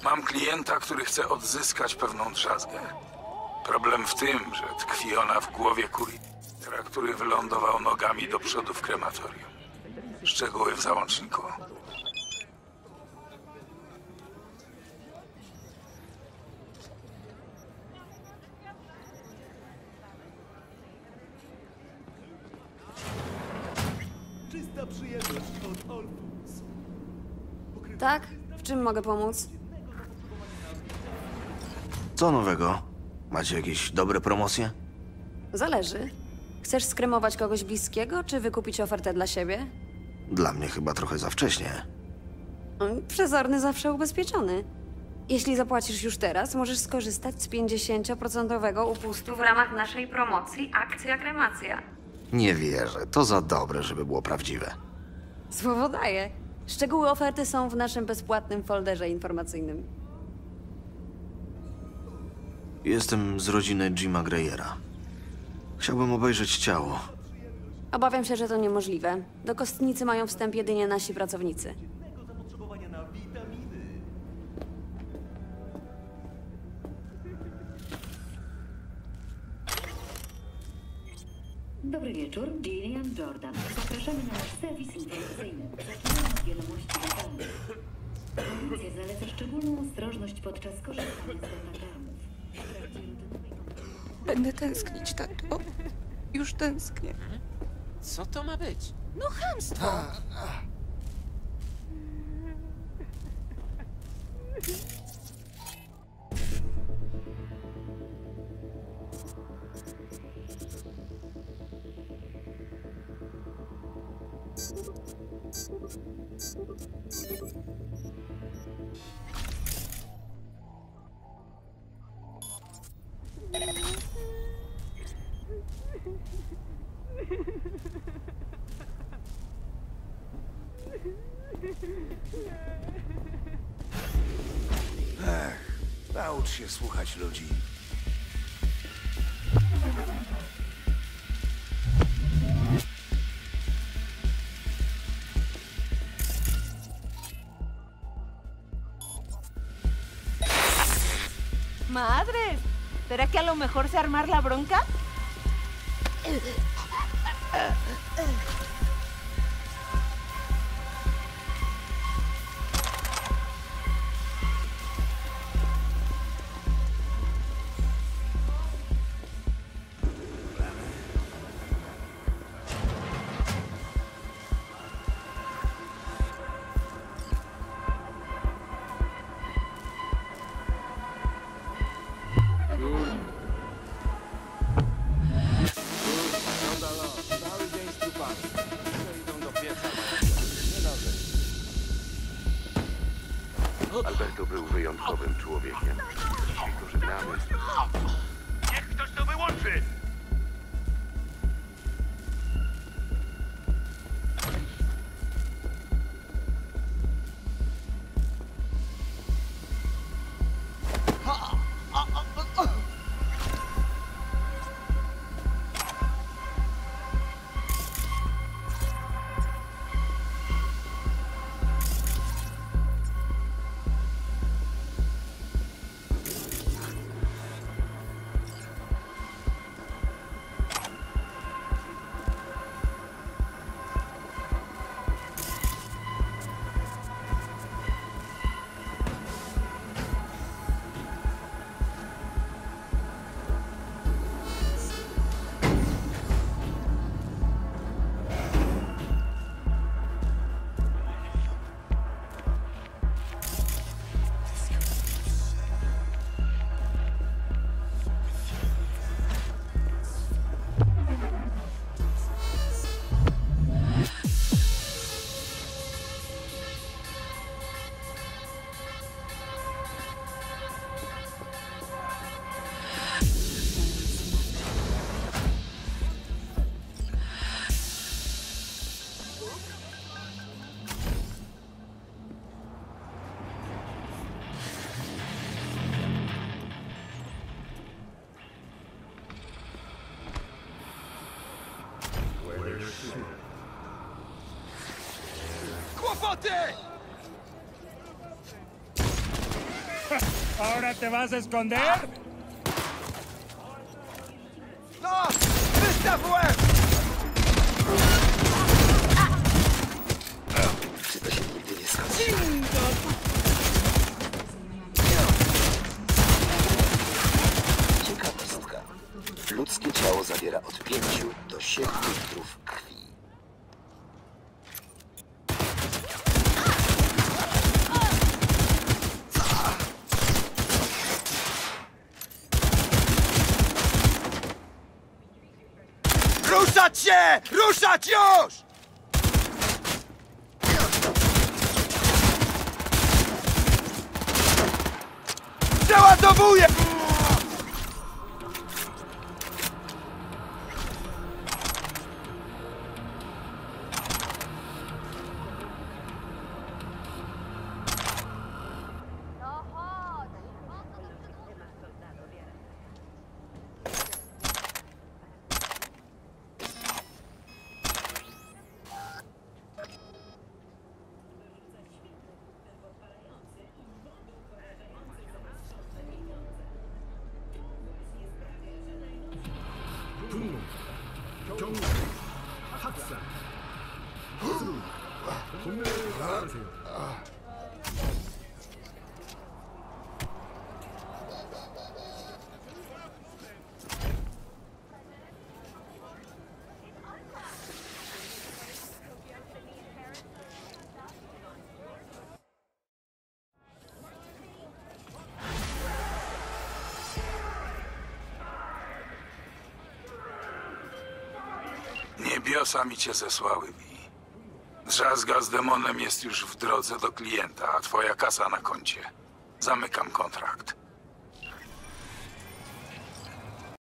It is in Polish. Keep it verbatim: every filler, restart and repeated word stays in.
Mam klienta, który chce odzyskać pewną drzazgę. Problem w tym, że tkwi ona w głowie kuriera, który wylądował nogami do przodu w krematorium. Szczegóły w załączniku. Czysta przyjemność od Olfus. Tak? W czym mogę pomóc? Co nowego? Macie jakieś dobre promocje? Zależy. Chcesz skremować kogoś bliskiego, czy wykupić ofertę dla siebie? Dla mnie chyba trochę za wcześnie. Mm, Przezorny zawsze ubezpieczony. Jeśli zapłacisz już teraz, możesz skorzystać z pięćdziesiąt procent upustu w ramach naszej promocji Akcja Kremacja. Nie wierzę, to za dobre, żeby było prawdziwe. Słowo daję. Szczegóły oferty są w naszym bezpłatnym folderze informacyjnym. Jestem z rodziny Jima Greyera. Chciałbym obejrzeć ciało. Obawiam się, że to niemożliwe. Do kostnicy mają wstęp jedynie nasi pracownicy. Zapotrzebowania na witaminy. Dobry wieczór, Gillian Jordan. Zapraszamy na nasz serwis informacyjny. Zaczynamy od wiadomości lokalnych. Policja zaleca szczególną ostrożność podczas korzystania z datatermów. W trakcie rutynowej kontroli- Będę tęsknić, tato. Już tęsknię. Co to ma być? No chamstwo! Naucz się słuchać ludzi. ¡Madres! ¿Será que a lo mejor sé armar la bronca? Alberto był wyjątkowym człowiekiem. Jeśli go żegnamy... Niech ktoś to wyłączy! Kłopoty! ¿Ahora te vas a esconder? No! Wystaw łeb! Czy to się nigdy nie skończy? Ciekawostka. Ludzkie ciało zawiera od pięciu do siedmiu litrów krwi. Ruszać się! Ruszać już! Przeładowuję! Niebiosa mi cię zesłały, Wi. Drzazga z demonem jest już w drodze do klienta, a twoja kasa na koncie. Zamykam kontrakt.